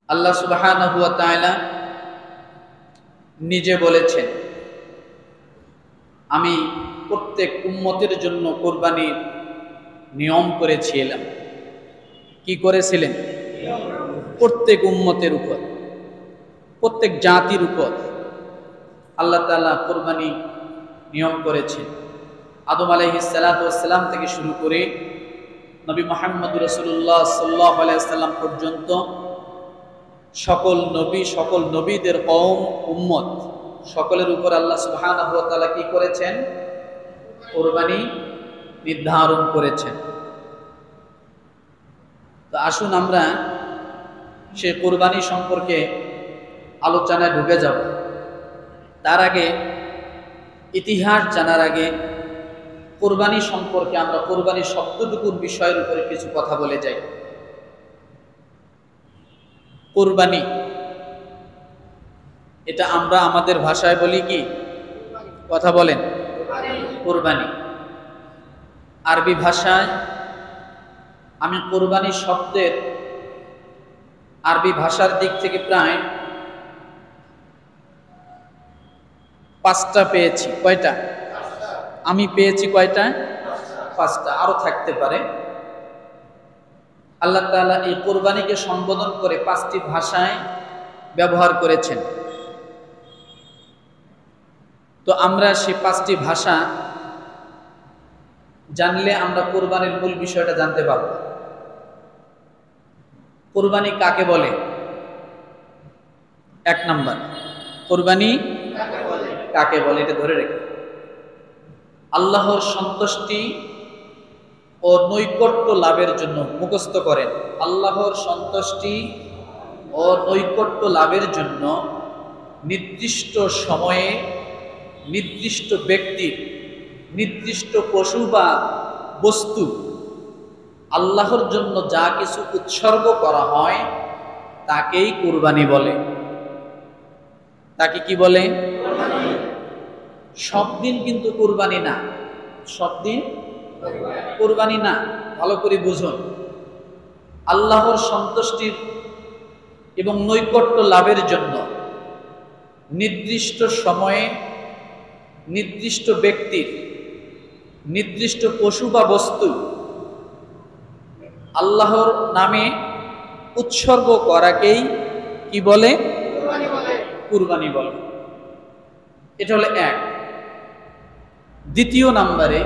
আল্লাহ সুবহানাহু ওয়া তাআলা নিজে বলেছেন, আমি প্রত্যেক উম্মতের জন্য কুরবানির নিয়ম করেছিলাম। কি করেছিলেন? প্রত্যেক উম্মতের উপর, প্রত্যেক জাতির উপর আল্লাহ তাআলা কুরবানি নিয়ম করেছেন। আদম আলাইহিস সালাতু ওয়াস সালাম থেকে শুরু করে নবী মুহাম্মদ রাসূলুল্লাহ সাল্লাল্লাহু আলাইহি ওয়াসাল্লাম পর্যন্ত সকল নবী, সকল নবীদের কওম, উম্মত সকলের উপর আল্লাহ সুবহানাহু ওয়া তাআলা কি করেছেন? কুরবানি নির্ধারণ করেছেন। তো আসুন আমরা সেই কুরবানি সম্পর্কে আলোচনায় ঢুকে যাব। তার আগে ইতিহাস জানার আগে কুরবানি সম্পর্কে আমরা কুরবানি শব্দটুকুর বিষয়ের উপরে কিছু কথা বলে যাই। কুরবানি এটা আমরা আমাদের ভাষায় বলি কি? কথা বলেন। কুরবানি আরবি ভাষায়, আমি কুরবানি শব্দের আরবি ভাষার দিক থেকে প্রায় 5টা পেয়েছি। কয়টা? আমি পেয়েছি কয়টা? 5টা, আরো থাকতে পারে। আল্লাহ তাআলা এই কুরবানিকে সম্বোধন করে 5টি ভাষায় ব্যবহার করেছেন। তো আমরা সেই 5টি ভাষা জানলে আমরা কুরবানির মূল বিষয়টা জানতে পারব। কুরবানি কাকে বলে? 1 নাম্বার, কুরবানি কাকে বলে এটা ধরে রেখে আল্লাহর সন্তুষ্টি ও নৈকট্য লাভের জন্য মুখস্থ করেন। আল্লাহর সন্তুষ্টি ও নৈকট্য লাভের জন্য নির্দিষ্ট সময়ে নির্দিষ্ট ব্যক্তির নির্দিষ্ট পশু বা বস্তু আল্লাহর জন্য যা কিছু উৎসর্গ করা হয় তাকেই কুরবানি বলে। তাকে কি বলে? সব দিন কিন্তু কুরবানি না, সব দিন কুরবানি না। ভালো করে বুঝুন, আল্লাহর সন্তুষ্টির এবং নৈকট্য লাভের জন্য নির্দিষ্ট সময়ে নির্দিষ্ট ব্যক্তির নির্দিষ্ট পশু বা বস্তু আল্লাহর নামে উৎসর্গ করাকেই কি বলে? কুরবানি বলে। এটা হলো 1। দ্বিতীয় নাম্বারে,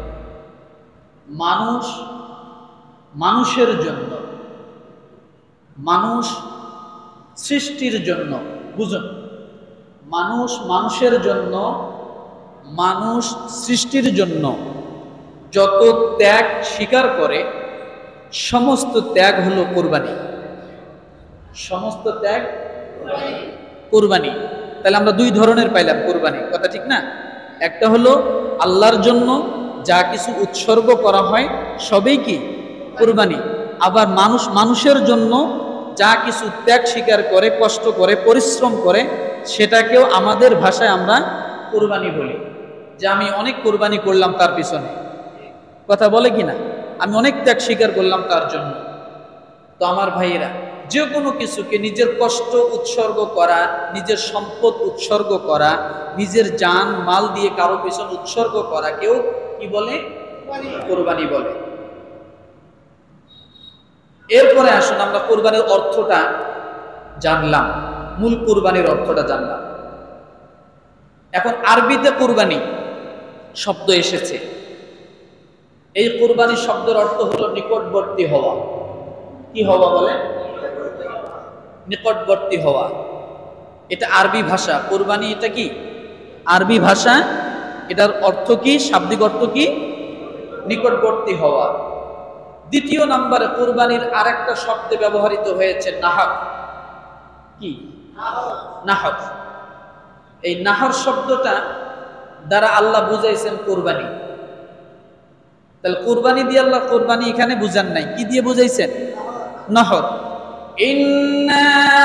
মানুষের জন্য, মানুষ সৃষ্টির জন্য, বুঝুন, মানুষের জন্য, মানুষ সৃষ্টির জন্য যত ত্যাগ স্বীকার করে সমস্ত ত্যাগ হলো কুরবানি। সমস্ত ত্যাগ কুরবানি। তাহলে আমরা 2 ধরনের পাইলাম কুরবানি, কথা ঠিক না? একটা হলো আল্লাহর জন্য যা কিছু উৎসর্গ করা হয় সবই কি? কুরবানি। আবার মানুষের জন্য যা কিছু ত্যাগ স্বীকার করে, কষ্ট করে, পরিশ্রম করে, সেটাকেও আমাদের ভাষায় আমরা কুরবানি বলি। যে আমি অনেক কুরবানি করলাম তার পিছনে, কথা বলে কিনা? আমি অনেক ত্যাগ স্বীকার করলাম তার জন্য। তো আমার ভাইয়েরা, যে কোনো কিছুকে নিজের কষ্ট উৎসর্গ করা, নিজের সম্পদ উৎসর্গ করা, নিজের জান মাল দিয়ে কারো পিছনে উৎসর্গ করা কেউ কি বলে? কুরবানি বলে। এরপরে আসুন আমরা কুরবানির অর্থটা জানলাম, মূল কুরবানির অর্থটা জানলাম। এখন আরবিতে কুরবানি শব্দ এসেছে। এই কুরবানি শব্দের অর্থ হলো নিকটবর্তী হওয়া। কি হওয়া বলে? নিকটবর্তী হওয়া। এটা আরবি ভাষা। কুরবানি এটা কি? আরবি ভাষা। এটার অর্থ কি? শাব্দিক অর্থ কি? নিকটবর্তী হওয়া। দ্বিতীয় নম্বরে কুরবানির আরেকটা শব্দে ব্যবহৃত হয়েছে নাহর। কি? নাহর। এই নাহর শব্দটা দ্বারা আল্লাহ বুঝাইছেন কুরবানি। তাহলে কুরবানি দিয়ে আল্লাহ কুরবানি এখানে বুঝান নাই, কি দিয়ে বুঝাইছেন? নাহর। ইন্না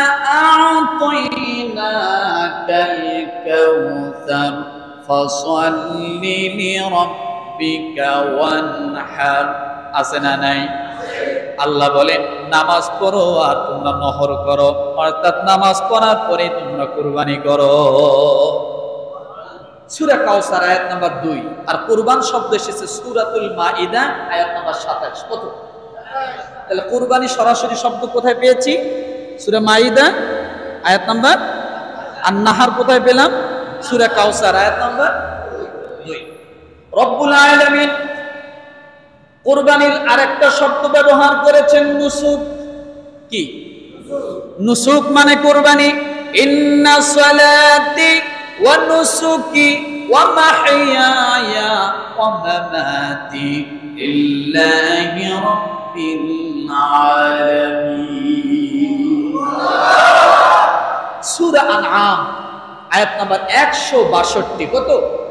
আ'তাইনাকাল কাউসার ফাসাল্লি লিরাব্বিকা ওয়ানহার। আছে না নাই? আল্লাহ বলেন নামাজ পড়ো আর তোমরা নহর করো, অর্থাৎ নামাজ পড়ার পরে তোমরা কুরবানি করো। সূরা কাউসার আয়াত নাম্বার 2। আর কুরবান শব্দ এসেছে সূরাতুল মাইদা আয়াত নাম্বার 27। কত? তাহলে কুরবানি সরাসরি শব্দ কোথায় পেয়েছি? সূরা মাইদা আয়াত নাম্বার। আর নাহার কোথায় পেলাম? সূরা কাউসার আয়াত নাম্বার 2। রব্বুল আলামিন কুরবানির আরেকটা শব্দ ব্যবহার করেছেন নুসুক। কি? নুসুক মানে কুরবানি। ইন্না সালাতি ওয়া নুসুকি ওয়া মাহইয়ায়া ওয়া মামাতি লিল্লাহি রাব্বিল আলামিন। সূরা আনআম আয়াত নাম্বার 162। কত?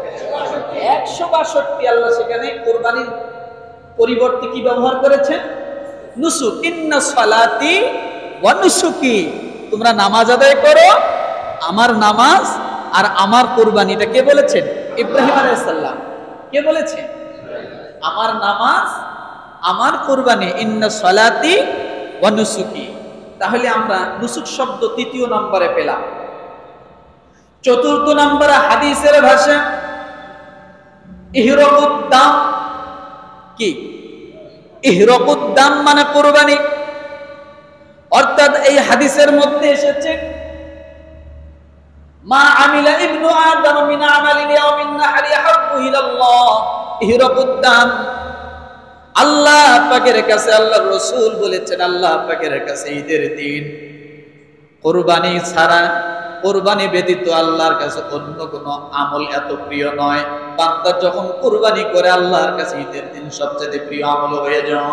162। আল্লাহ সেখানে কুরবানির পরিবর্তে কি ব্যবহার করেছেন? নুসুক। ইন্না সালাতি ওয়া নুসুকি, তোমরা নামাজ আদায় করো, আমার নামাজ আর আমার কুরবানিটা কে বলেছেন? ইব্রাহিম আলাইহিস সালাম। কে বলেছেন? আমার নামাজ আমার কুরবানি। ইন্না সালাতি ওয়া নুসুকি। তাহলে আমরা নুসুক শব্দ 3য় নম্বরে পেলাম। 4র্থ নম্বরে হাদিসের ভাষা ইহরাকুদ্দাম। কি? ইহরাকুদ্দাম মানে কুরবানি। অর্থাৎ এই হাদিসের মধ্যে এসেছে মা আমিলা ইবনু আদম মিন আমালিন ইয়াউমিন নাহরি হাব্বু ইলাল্লাহ ইহরাকুদ্দাম। আল্লাহ পাকের কাছে আল্লাহর রাসূল বলেছেন, আল্লাহ পাকের কাছে ঈদের দিন কুরবানি ছাড়া, কুরবানি ব্যতীত আল্লাহর কাছে অন্য কোনো আমল এত প্রিয় নয়। বান্দা যখন কুরবানি করে আল্লাহর কাছে ঈদের দিন সবচেয়ে প্রিয় আমল হয়ে যায়।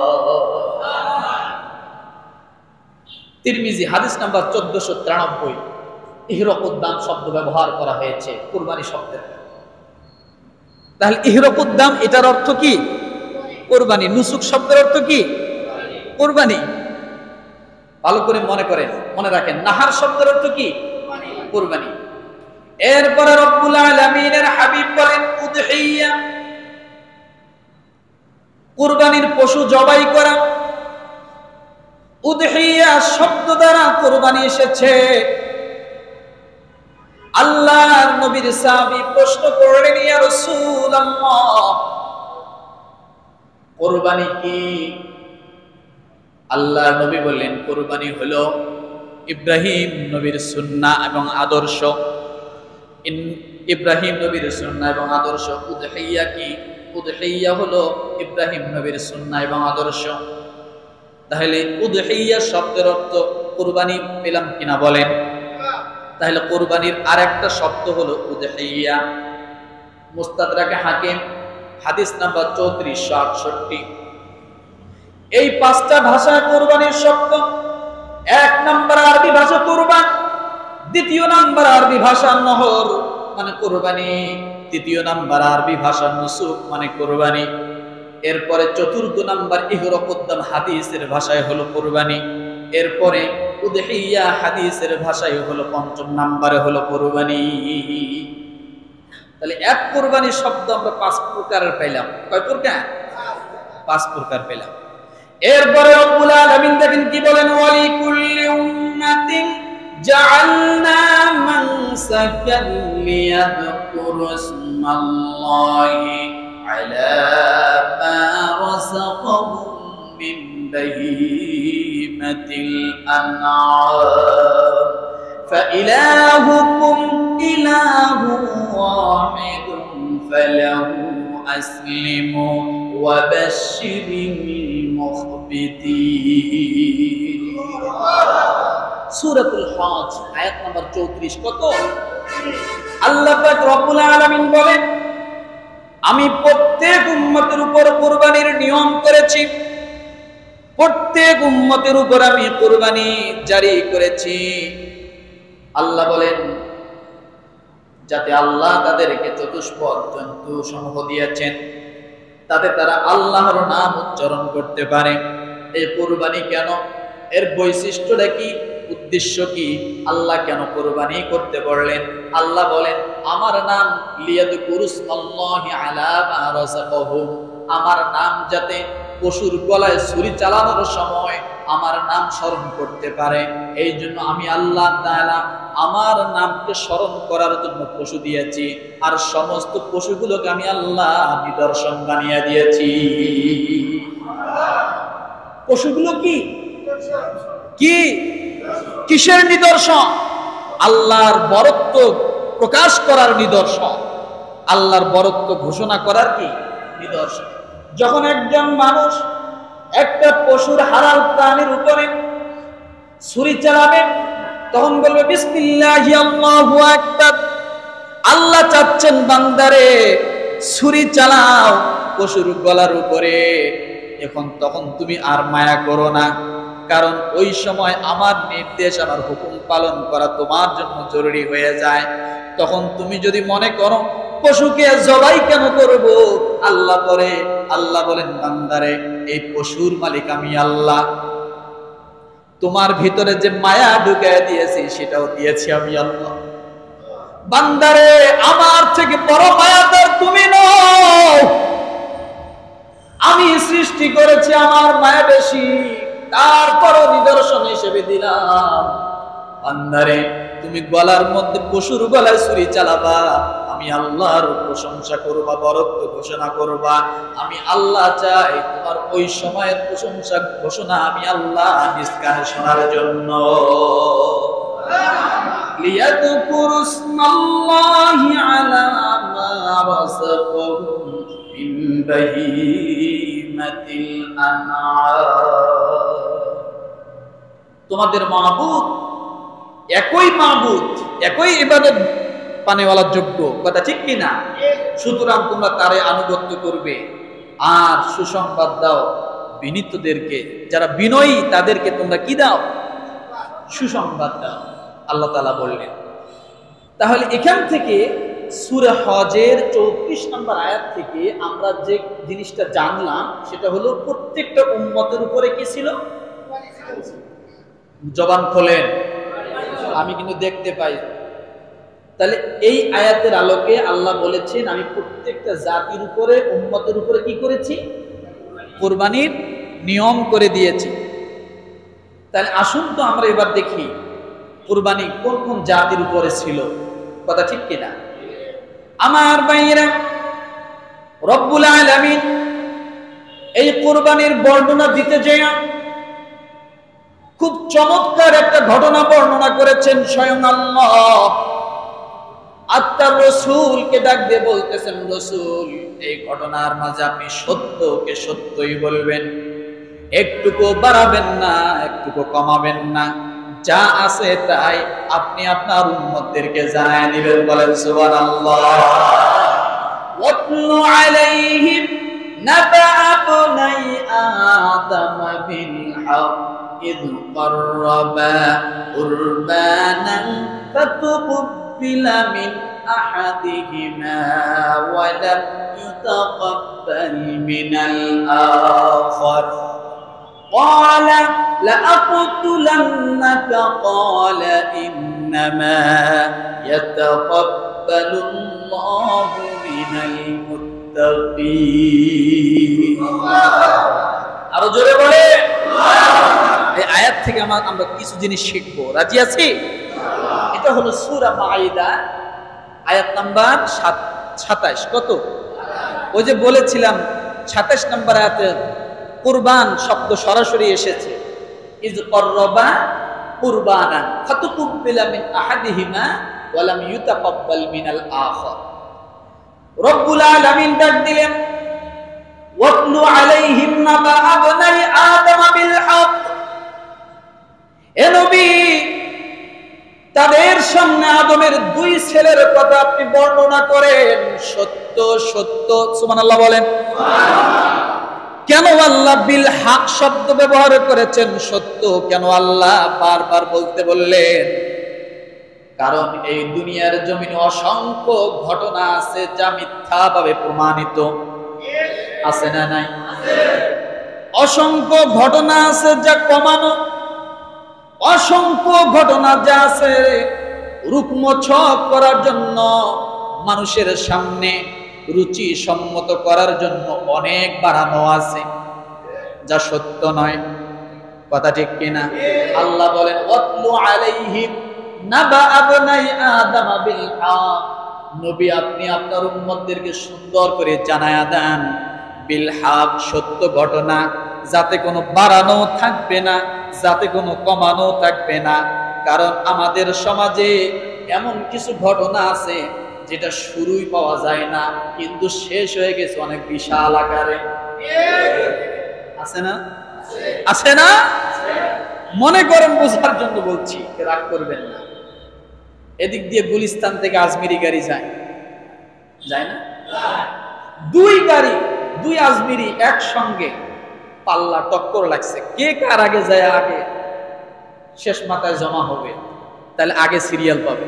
তিরমিজি হাদিস নাম্বার 1493। ইহরাকুদ্দাম শব্দ ব্যবহার করা হয়েছে কুরবানি শব্দের। তাহলে ইহরাকুদ্দাম এটার অর্থ কি? কুরবানি। নুসুক শব্দের অর্থ কি? কুরবানি। ভালো করে মনে করেন, মনে রাখেন। নাহার শব্দের অর্থ কি? কুরবানি। এরপরে রব্বুল আলামিনের হাবিব বলেন উদহিয়া, কুরবানির পশু জবাই করা। উদহিয়া শব্দ দ্বারা কুরবানি এসেছে। আল্লাহর নবীর সাহাবী প্রশ্ন করলেন, ইয়া রাসূলুল্লাহ, কুরবানি কি? আল্লাহর নবী বললেন, কুরবানি হলো ইব্রাহিম নবীর সুন্নাহ এবং আদর্শ। ইব্রাহিম নবীর সুন্নাহ এবং আদর্শ। উদহিয়া কি? উদহিয়া হলো ইব্রাহিম নবীর সুন্নাহ এবং আদর্শ। তাহলে উদহিয়া শব্দের অর্থ কুরবানি পেলাম কিনা বলেন? তাহলে কুরবানির আরেকটা শব্দ হলো উদহিয়া। মুস্তাদরাকে হাকিম হাদিস নাম্বার 3468। এই 5টা ভাষায় কুরবানির শব্দ। 1 নম্বর আরবি ভাষা কুরবান, 2য় নম্বর আরবি ভাষা নহর মানে কুরবানি, 3য় নম্বর আরবি ভাষা নুসুক মানে কুরবানি। এরপরে 4র্থ নম্বর ইহরাকুদ্দাম হাদিসের ভাষায় হলো কুরবানি। এরপরে উদহিয়া হাদিসের ভাষায় হলো 5ম নম্বরে হলো কুরবানি। তাহলে এক কুরবানি শব্দ আমরা 5 প্রকারের পেলাম। কয় প্রকার? 5 প্রকার পেলাম। এরপরে রব্বুল আলামিন দেখেন কি বলেন, ওয়ালি কুল্লি উম্মাতিন জাআলনা মানসাকান লিয়াযকুরু ইসমাল্লাহি আলা মা রাযাকাহুম মিন বাহীমাতিল আনআম ফাইলাহুকুম ইলাহুন ওয়াহিদুন ফালাহু আসলিমু ওয়া বাশশিরিল মুখবিতিন। সূরাতুল হজ আয়াত নাম্বার 34। কত? আল্লাহ পাক রব্বুল আলামিন বলেন, আমি প্রত্যেক উম্মতের উপর কুরবানির নিয়ম করেছি, প্রত্যেক উম্মতের উপর আমি কুরবানি জারি করেছি। আল্লাহ বলেন যাতে আল্লাহ তাদেরকে চতুষ্পদ জন্তু সমূহ দিয়েছেন, তাতে তারা আল্লাহর নাম উচ্চারণ করতে পারে। এই কুরবানি কেন? এর বৈশিষ্ট্যটা কি? উদ্দেশ্য কি? আল্লাহ কেন কুরবানি করতে বললেন? আল্লাহ বলেন আমার নাম লিয়াযকুরু ইসমাল্লাহি আলা মা রাযাকাহুম, আমার নাম যাতে পশুর গলায় ছুরি চালানোর সময় আমার নাম স্মরণ করতে পারে। এই জন্য আমি আল্লাহ তাআলা আমার নামকে স্মরণ করার জন্য পশু দিয়েছি, আর সমস্ত পশুগুলোকে আমি আল্লাহ নিদর্শন বানিয়ে দিয়েছি। পশুগুলো কি কি কিসের নিদর্শন? আল্লাহর বরত্ব প্রকাশ করার নিদর্শন, আল্লাহর বরত্ব ঘোষণা করার কি নিদর্শন। যখন একজন মানুষ একটা পশুর হালাল প্রাণীর উপরে ছুরি চালাবে, তখন বলবে বিসমিল্লাহি আল্লাহু আকবার। আল্লাহ চাচ্ছেন বান্দারে ছুরি চালাও পশুর গলার উপরে। তখন তুমি আর মায়া করো না, কারণ ওই সময় আমার নির্দেশ, আমার হুকুম পালন করা তোমার জন্য জরুরি হয়ে যায়। তখন তুমি যদি মনে করো পশুকে জবাই কেন করব, আল্লাহ বলেন বান্দারে এই পশুর মালিক আমি আল্লাহ, তোমার ভিতরে যে মায়া ঢুকিয়ে দিয়েছি সেটাও দিয়েছি আমি আল্লাহ। বান্দারে আমার থেকে বড় মায়াদার তুমি নও, আমি সৃষ্টি করেছি, আমার মায়া বেশি, তারপরও নিদর্শন হিসেবে দিলাম। বান্দারে তুমি গলার মধ্যে পশুর গলায় ছুরি চালাবা, আমি আল্লাহর প্রশংসা করবা, বরত্ব ঘোষণা করবা। আমি আল্লাহ চাই তোমার ওই সময়ের প্রশংসা ঘোষণা আমি আল্লাহ নিজ কানে শোনার জন্য। লিয়াযকুরু ইসমাল্লাহি আলা মা রাযাকাহুম মিন বাহীমাতিল আনআম। তোমাদের মাবুদ একই মাবুদ, একই ইবাদত পানেওয়ালার যোগ্য, কথা ঠিক কিনা? সুতরাং তোমরা তারে আনুগত্য করবে। আর সুসংবাদ দাও বিনীতদেরকে, যারা বিনয়ী তাদেরকে তোমরা কি দাও? সুসংবাদ দাও, আল্লাহ তাআলা বললেন। তাহলে এখান থেকে সূরা হজের 34 নম্বর আয়াত থেকে আমরা যে জিনিসটা জানলাম সেটা হলো প্রত্যেকটা উম্মতের উপরে কি ছিল? জবান খোলেন, আমি কিন্তু দেখতে পাই। তাহলে এই আয়াতের আলোকে আল্লাহ বলেছেন আমি প্রত্যেকটা জাতির উপরে, উম্মতের উপরে কি করেছি? কুরবানির নিয়ম করে দিয়েছি। তাহলে আসুন তো আমরা এবার দেখি কুরবানি কোন কোন জাতির উপরে ছিল, কথা ঠিক কিনা? আমার ভাইয়েরা, রব্বুল আলামিন এই কুরবানির বর্ণনা দিতে যেয়ে খুব চমৎকার একটা ঘটনা বর্ণনা করেছেন স্বয়ং আল্লাহ। আত্মার রসুলকে ডাক দিয়ে বলতেছেন, রসুল এই ঘটনার মাঝে আপনি সত্যকে সত্যই বলবেন, একটুকু বাড়াবেন না, একটুকু কমাবেন না, যা আছে তাই আপনি আপনার উম্মতদেরকে জানায় দিবেন। বলেন সুবহানাল্লাহ। ওয়াতলু আলাইহিম নাবা'a বনাই আদম বিল হক ইয ক্বাররাবা কুরবানান ফাতুকবিলা মিন আহাদিহিমা ওয়া লাম ইউতাকাব্বাল মিনাল আখার قال لأقتلنك قال إنما يتقبل الله من المتقين। আরো জোরে বলে। এই আয়াত থেকে আমরা কিছু জিনিস শিখবো, রাজি আছি? এটা হলো সূরা মাইদা আয়াত নাম্বার 27। কত? ওই যে বলেছিলাম 27 নম্বর আয়াতে কুরবান শব্দ সরাসরি এসেছে। ইয ক্বাররাবা কুরবানান ফাতুকবিলা মিন আহাদিহিমা ওয়া লাম ইউতাকাব্বাল মিনাল আখার। রব্বুল আলামিন ডাক দিলেন, ওয়াতলু আলাইহিম নাবা'a বনাই আদম বিল হক। এ নবী, তাদের সামনে আদমের দুই ছেলের কথা আপনি বর্ণনা করেন, সত্য সত্য। সুবহানাল্লাহ বলেন। কেন আল্লাহ বিল হক শব্দ ব্যবহার করেছেন? সত্য কেন আল্লাহ বারবার বলতে বললেন? কারণ এই দুনিয়ার জমিনে অসংখ্য ঘটনা আছে যা মিথ্যাভাবে প্রমাণিত আছে, না নাই? অসংখ্য ঘটনা আছে যা কমানো, অসংখ্য ঘটনা যা আছে রুকম ছক করার জন্য, মানুষের সামনে রুচি সম্মত করার জন্য অনেক বাড়ানো আছে। যা সত্য নয়। কথা ঠিক কিনা? আল্লাহ বলেন ওয়াতলু আলাইহিম নাবা আবনাই আদম বিল হক, নবী আপনি আপনার উম্মতদেরকে সুন্দর করে জানায়া দেন বিল হক, সত্য ঘটনা, যাতে কোনো বাড়ানো থাকবে না, যাতে কোনো কমানো থাকবে না। কারণ আমাদের সমাজে এমন কিছু ঘটনা আছে যেটা শুরুই পাওয়া যায় না, কিন্তু শেষ হয়ে গেছে অনেক বিশাল আকারে। আছে না? আছে না? মনে করেন বোঝার জন্য বলছি, রাগ করবেন না। এদিক দিয়ে গুলিস্তান থেকে আজমিরি গাড়ি যায়, যায় না? দুই গাড়ি, দুই আজমিরি একসঙ্গে পাল্লা টক্কর লাগছে, কে কার আগে যায়, আগে শেষ মাথায় জমা হবে, তাহলে আগে সিরিয়াল পাবে।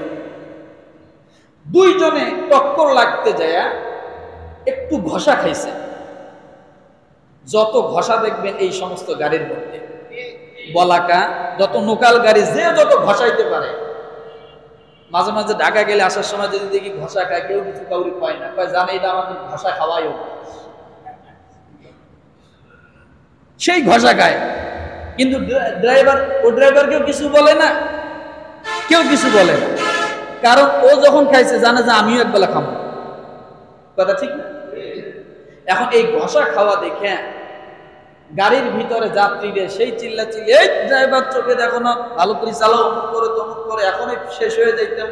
দুইজনে টক্কর লাগতে যায় একটু ঘষা খাইছে। যত ঘষা দেখবেন এই সমস্ত গাড়ির মধ্যে, বলাকা যত লোকাল গাড়ি, যে যত ঘষাইতে পারে। মাঝে মাঝে ঢাকা গেলে আসার সময় যদি দেখি ঘষা খায়, কেউ কিছু কাউরি পায় না, কয় জানে এটা আমাদের ঘষা খাওয়াই হোক, সেই ঘষা খায়। কিন্তু ড্রাইভার, ও ড্রাইভারকেও কিছু বলে না, কেউ কিছু বলে না, কারণ ও যখন খাইছে জানে যে আমিও একবেলা খাবো। কথা ঠিক না? এখন এই ঘষা খাওয়া দেখে গাড়ির ভিতরে যাত্রীদের সেই চিল্লা চিল্লি, এই ড্রাইভার চোখে দেখো না, ভালো করে চালাও, অমুক করে তমুক করে, এখনই শেষ হয়ে যাইতাম।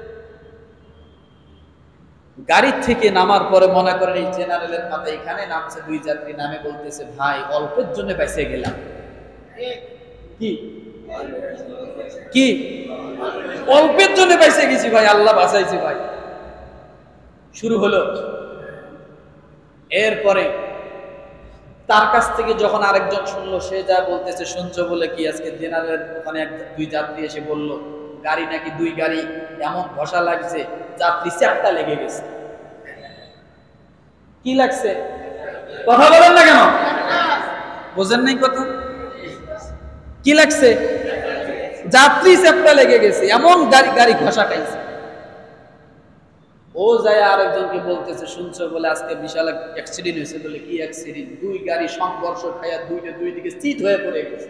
গাড়ির থেকে নামার পরে মনে করেন এই জেনারেলের মাথায় এখানে নামছে দুই যাত্রী, নামে বলতেছে ভাই অল্পের জন্য বেঁচে গেলাম। কি কি অল্পের জন্য বেঁচে গেছি ভাই, আল্লাহ বাঁচাইছি ভাই। শুরু হলো। এরপরে তার কাছ থেকে যখন আরেকজন শুনলো, সে যা বলতেছে, শুনছো বলে কি আজকে জেনারেল ওখানে দুই যাত্রী এসে বলল গাড়ি নাকি দুই গাড়ি এমন ঘষা লাগছে, যাত্রী চ্যাপটা লেগে গেছে। কি লাগছে? কথা বলেন না কেন? বোঝেন নাই কথা? কি লাগছে? যাত্রী চ্যাপটা লেগে গেছে, এমন গাড়ি ঘষা খাইছে। ও যায় আরেকজনকে বলতেছে, শুনছো বলে আজকে বিশাল অ্যাক্সিডেন্ট হয়েছে। বলে কি অ্যাক্সিডেন্ট? দুই গাড়ি সংঘর্ষ খাইয়া দুই দিকে চিত হয়ে পড়ে গেছে।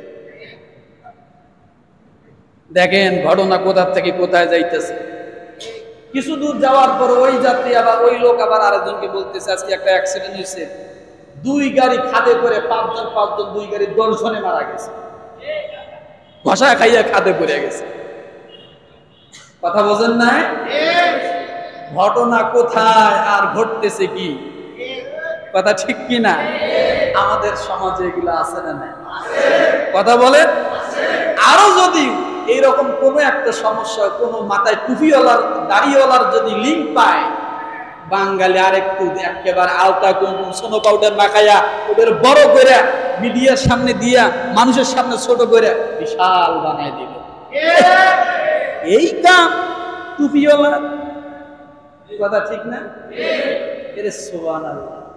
দেখেন ঘটনা কোথা থেকে কোথায় যাইতেছে। কিছু দূর যাওয়ার পর ওই যাত্রী আবার, ওই লোক আবার আরেকজনকে বলতেছে আজকে একটা অ্যাক্সিডেন্ট হয়েছে, দুই গাড়ি খাদে করে পাঁচজন দুই গাড়ি 10 জনে মারা গেছে, ঘষা খাইয়া খাদে পড়ে গেছে। কথা বোঝেন না? ঘটনা কোথায় আর ঘটতেছে কি? কথা ঠিক কি না? আমাদের সমাজে এগুলো আছে না নাই? কথা বলেন। আরো যদি এইরকম কোন একটা সমস্যা, কোন মাথায় টুপিওয়ালার দাড়িওয়ালার যদি লিঙ্ক পায়, বাঙালি আরেকটু একেবারে আলতা কুমকুম সোনো পাউডার মাখাইয়া ওদের বড় করে মিডিয়ার সামনে দিয়া, মানুষের সামনে ছোট করে বিশাল বানায় দিবে। এই কাম টুপিওয়ালা। কথা ঠিক না? এর সুবহানাল্লাহ।